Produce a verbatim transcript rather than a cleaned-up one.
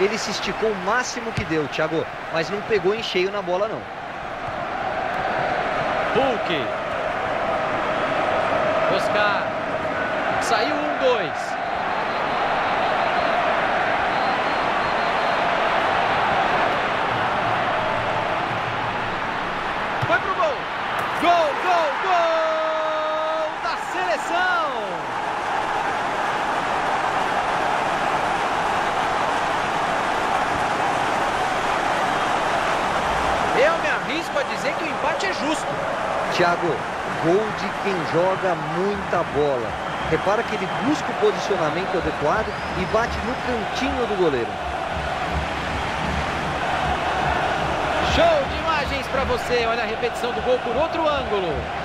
Ele se esticou o máximo que deu, Thiago, mas não pegou em cheio na bola, não. Hulk. Oscar. Saiu um, dois. Foi pro gol. Gol, gol, gol da seleção. Eu me arrisco a dizer que o empate é justo. Thiago, gol de quem joga muita bola. Repara que ele busca o posicionamento adequado e bate no cantinho do goleiro. Show de imagens para você. Olha a repetição do gol por outro ângulo.